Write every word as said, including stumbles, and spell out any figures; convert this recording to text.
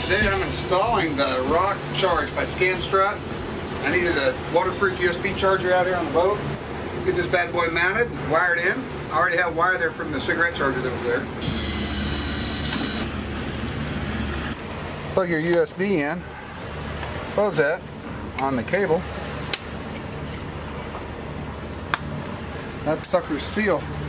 Today I'm installing the ROKK charge by Scanstrut. I needed a waterproof U S B charger out here on the boat. Get this bad boy mounted, wired in. I already have wire there from the cigarette charger that was there. Plug your U S B in. Close that on the cable. That sucker's sealed.